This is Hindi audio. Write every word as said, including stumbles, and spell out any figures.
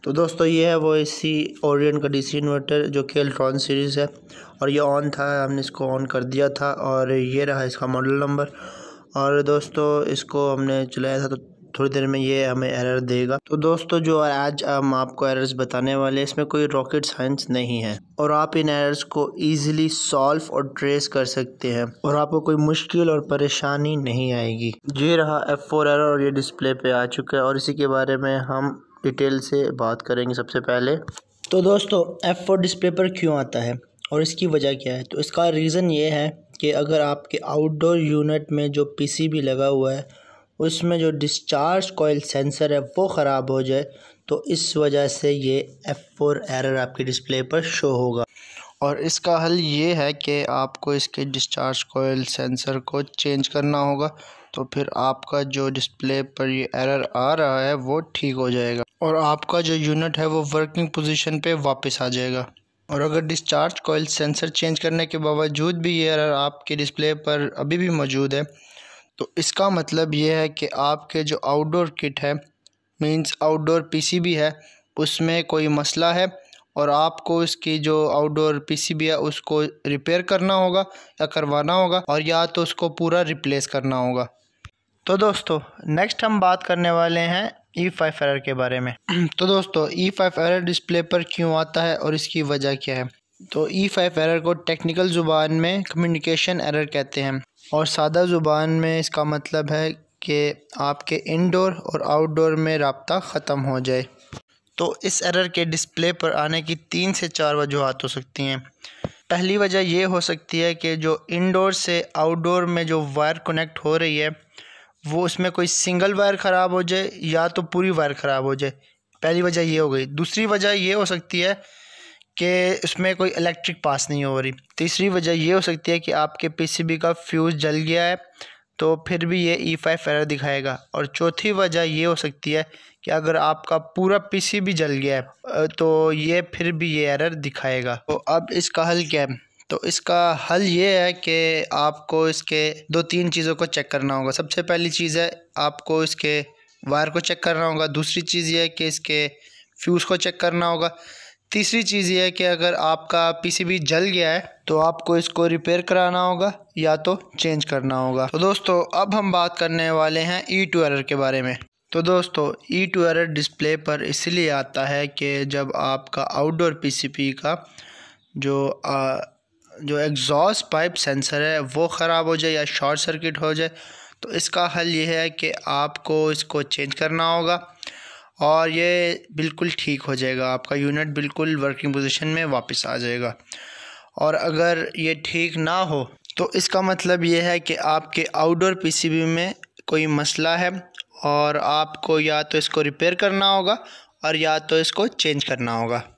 तो दोस्तों ये है वो इसी ओरियन का डीसी इन्वर्टर जो कि एल्ट्रॉन सीरीज़ है और ये ऑन था, हमने इसको ऑन कर दिया था और ये रहा इसका मॉडल नंबर। और दोस्तों इसको हमने चलाया था तो थोड़ी देर में ये हमें एरर देगा। तो दोस्तों जो आज हम आपको एरर्स बताने वाले हैं इसमें कोई रॉकेट साइंस नहीं है और आप इन एरर्स को इजीली सॉल्व और ट्रेस कर सकते हैं और आपको कोई मुश्किल और परेशानी नहीं आएगी। ये रहा एफ फोर एरर और ये डिस्प्ले पे आ चुका है और इसी के बारे में हम डिटेल से बात करेंगे। सबसे पहले तो दोस्तों एफ फोर डिस्प्ले पर क्यों आता है और इसकी वजह क्या है, तो इसका रीज़न ये है कि अगर आपके आउटडोर यूनिट में जो पीसीबी लगा हुआ है उसमें जो डिस्चार्ज कॉइल सेंसर है वो ख़राब हो जाए तो इस वजह से ये एफ फोर एरर आपके डिस्प्ले पर शो होगा। और इसका हल ये है कि आपको इसके डिस्चार्ज कॉइल सेंसर को चेंज करना होगा, तो फिर आपका जो डिस्प्ले पर ये एरर आ रहा है वो ठीक हो जाएगा और आपका जो यूनिट है वो वर्किंग पोजीशन पे वापस आ जाएगा। और अगर डिस्चार्ज कॉइल सेंसर चेंज करने के बावजूद भी ये एरर आपके डिस्प्ले पर अभी भी मौजूद है तो इसका मतलब ये है कि आपके जो आउटडोर किट है मींस आउटडोर पीसीबी है उसमें कोई मसला है और आपको इसकी जो आउटडोर पीसीबी है उसको रिपेयर करना होगा या करवाना होगा और या तो उसको पूरा रिप्लेस करना होगा। तो दोस्तों नेक्स्ट हम बात करने वाले हैं ई फाइव एरर के बारे में। तो दोस्तों ई फाइव एरर डिस्प्ले पर क्यों आता है और इसकी वजह क्या है। तो ई फाइव एरर को टेक्निकल ज़ुबान में कम्युनिकेशन एरर कहते हैं और सादा ज़ुबान में इसका मतलब है कि आपके इंडोर और आउटडोर में राब्ता ख़त्म हो जाए। तो इस एरर के डिस्प्ले पर आने की तीन से चार वजूहात हो सकती हैं। पहली वजह ये हो सकती है कि जो इंडोर से आउटडोर में जो वायर कनेक्ट हो रही है वो उसमें कोई सिंगल वायर ख़राब हो जाए या तो पूरी वायर ख़राब हो जाए। पहली वजह ये हो गई। दूसरी वजह ये हो सकती है कि उसमें कोई इलेक्ट्रिक पास नहीं हो रही। तीसरी वजह ये हो सकती है कि आपके पीसीबी का फ्यूज़ जल गया है तो फिर भी ये ई फाइव एरर दिखाएगा। और चौथी वजह ये हो सकती है कि अगर आपका पूरा पीसीबी जल गया है तो ये फिर भी ये एरर दिखाएगा। तो अब इसका हल क्या है, तो इसका हल ये है कि आपको इसके दो तीन चीज़ों को चेक करना होगा। सबसे पहली चीज़ है आपको इसके वायर को चेक करना होगा। दूसरी चीज़ ये है कि इसके फ्यूज़ को चेक करना होगा। तीसरी चीज़ ये है कि अगर आपका पीसीबी जल गया है तो आपको इसको रिपेयर कराना होगा या तो चेंज करना होगा। तो दोस्तों अब हम बात करने वाले हैं ई टू एरर के बारे में। तो दोस्तों ई टू एरर डिस्प्ले पर इसलिए आता है कि जब आपका आउटडोर पीसीबी का जो आ, जो एग्जॉस्ट पाइप सेंसर है वो ख़राब हो जाए या शॉर्ट सर्किट हो जाए तो इसका हल ये है कि आपको इसको चेंज करना होगा और ये बिल्कुल ठीक हो जाएगा। आपका यूनिट बिल्कुल वर्किंग पोजीशन में वापस आ जाएगा। और अगर ये ठीक ना हो तो इसका मतलब ये है कि आपके आउटडोर पीसीबी में कोई मसला है और आपको या तो इसको रिपेयर करना होगा और या तो इसको चेंज करना होगा।